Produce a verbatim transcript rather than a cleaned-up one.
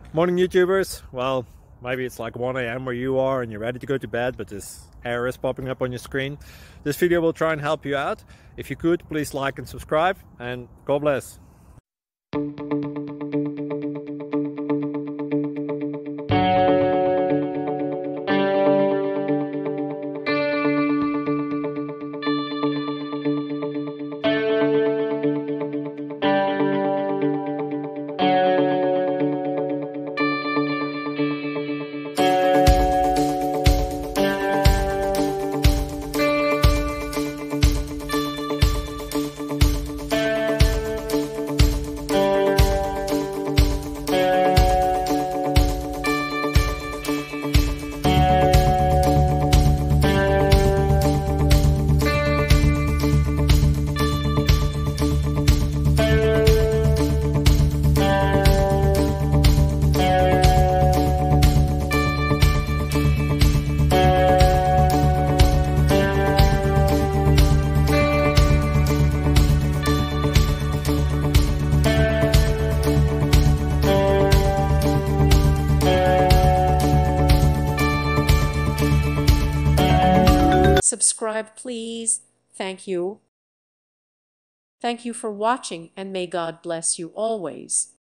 Morning YouTubers. Well, maybe it's like one A M where you are and you're ready to go to bed, but this error is popping up on your screen. This video will try and help you out. If you could, please like and subscribe, and God bless. Subscribe, please. Thank you. Thank you for watching, and may God bless you always.